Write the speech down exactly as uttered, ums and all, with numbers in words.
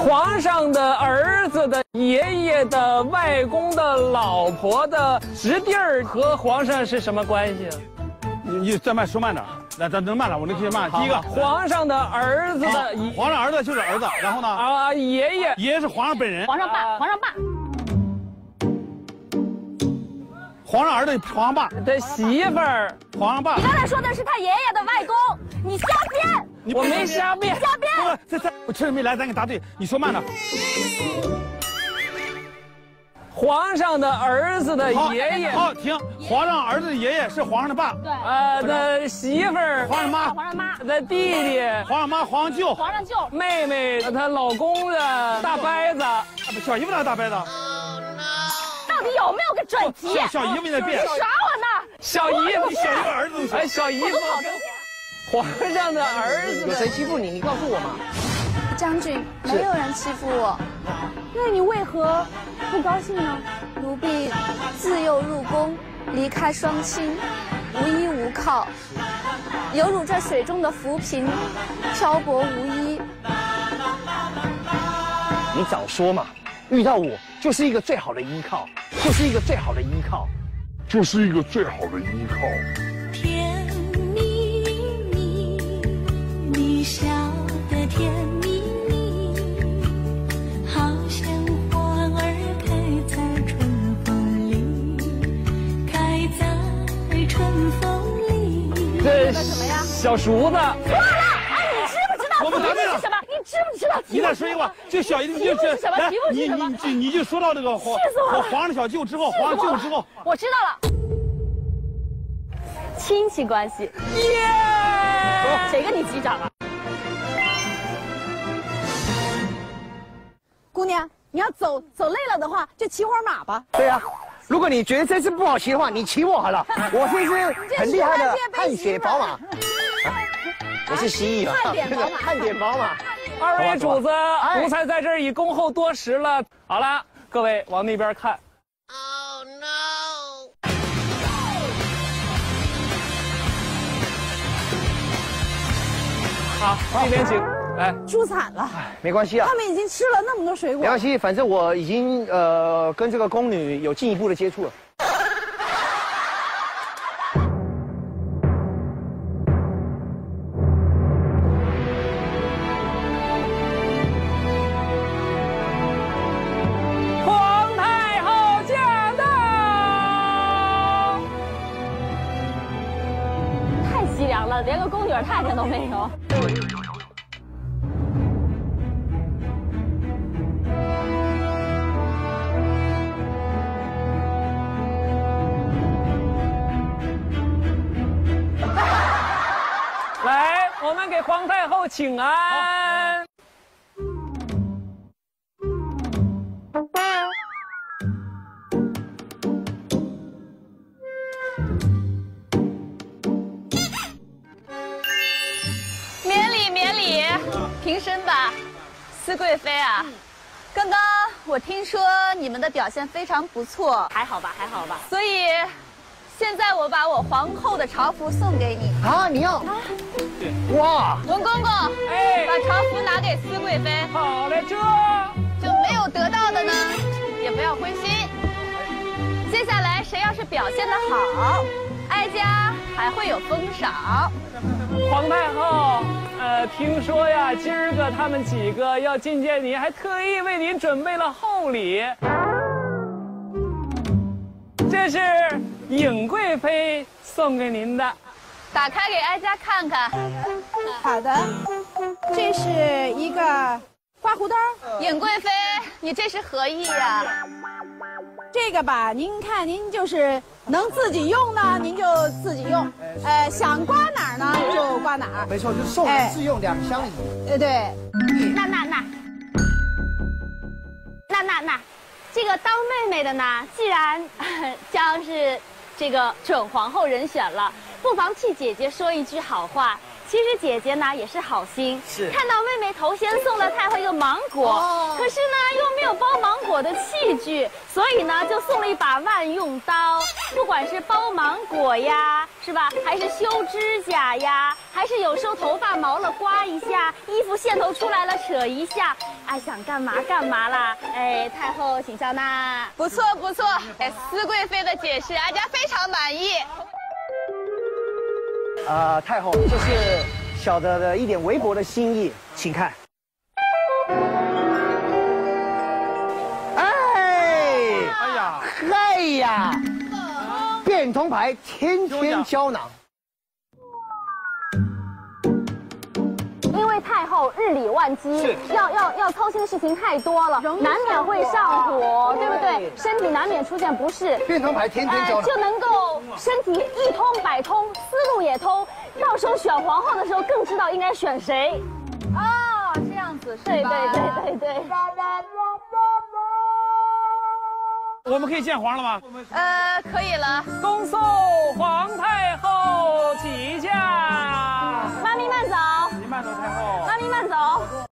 皇上的儿子的爷爷的外公的老婆的侄弟儿和皇上是什么关系啊？ 你你再慢说慢点，来咱能慢点，我能听慢。第一个， 皇上的儿子的皇上儿子就是儿子，然后呢？ 啊，爷爷爷爷是皇上本人。 皇上爸，皇上爸。 皇上儿子，皇上爸的媳妇儿， 皇上爸。 你刚才说的是他爷爷的外公，你瞎编。 我没瞎编， 瞎编。 这这，我趁着没来，咱给答对。你说慢点。 皇上的儿子的爷爷。 好，停。皇上儿子的爷爷是皇上的爸。 对。 呃的媳妇儿， 皇上妈。 皇上妈。 的弟弟， 皇上妈，皇上舅。 皇上舅。 妹妹，她老公的大伯子。 小姨夫那大伯子。 到底有没有个准题？ 小姨夫你在变。 耍我呢？ 小姨夫， 小姨夫儿子。 哎，小姨夫。皇上的儿子。 有谁欺负你？你告诉我嘛。 将军，没有人欺负我。 那你为何不高兴呢？ 奴婢自幼入宫，离开双亲，无依无靠，犹如这水中的浮萍，漂泊无依。 你早说嘛！遇到我就是一个最好的依靠，就是一个最好的依靠， 就是一个最好的依靠。 甜蜜蜜，你笑得甜蜜蜜，好像花儿开在春风里，开在春风里。 这什么呀？小叔子。 错了！哎，你知不知道题目是什么？你知不知道题目？ 你再说一个，就小姨夫就题目是什么？题目是什么？ 你你你就说到这个皇皇上小舅之后，皇上舅之后， 我知道了。亲戚关系。 耶！ 谁跟你击掌啊？ 姑娘，你要走走累了的话，就骑会儿马吧。 对呀、啊，如果你觉得这次不好骑的话，你骑我好了。我是一只很厉害的汗血宝马。我是蜥蜴嘛，汗点宝马。 二位主子，奴才在这儿已恭候多时了。好了，各位往那边看。Oh no！ 好，这边请。来， 输惨了。 没关系啊， 他们已经吃了那么多水果。 没关系，反正我已经呃跟这个宫女有进一步的接触了。 皇太后驾到！ 太凄凉了，连个宫女太太都没有。 来，我们给皇太后请安。 免礼免礼，平身吧，思贵妃啊。刚刚我听说你们的表现非常不错，还好吧，还好吧。所以，现在我把我皇后的朝服送给你啊！你要？对，哇！ 文公公，哎，把朝服拿给思贵妃。 好嘞，这就没有得到的呢，也不要灰心。接下来谁要是表现得好，哀家还会有封赏。 皇太后，呃，听说呀，今儿个他们几个要觐见您，还特意为您准备了厚礼。这是颖贵妃送给您的， 打开给哀家看看。 好的，这是一个刮胡刀。 颖贵妃，你这是何意呀？ 这个吧，您看您就是能自己用呢，您就自己用，呃，想刮哪儿呢就刮哪儿。 没错，就是送人自用，两相宜。 呃，对。 那那那，那那那，这个当妹妹的呢，既然将是这个准皇后人选了，不妨替姐姐说一句好话， 其实姐姐呢也是好心， 是看到妹妹头先送了太后一个芒果，哦、可是呢又没有包芒果的器具，所以呢就送了一把万用刀。不管是包芒果呀，是吧？还是修指甲呀，还是有时候头发毛了刮一下，衣服线头出来了扯一下，爱想干嘛干嘛啦。哎，太后请笑纳。 不错不错，哎，思贵妃的解释，俺家非常满意。 啊、呃，太后，这是小的的一点微薄的心意，请看。哎，哎呀，嗨呀，变通牌天天胶囊。 因为太后日理万机，要要要操心的事情太多了，难免会上火，对不对？身体难免出现不适。 变通牌天天胶囊、 呃、就能够身体一通百通，思路也通，到时候选皇后的时候更知道应该选谁。 哦，这样子是吧？ 对对对对对。 我们可以见皇了吗？ 呃，可以了。 恭送皇太后起驾。 妈咪慢走。 您慢走，太后。 妈咪慢走。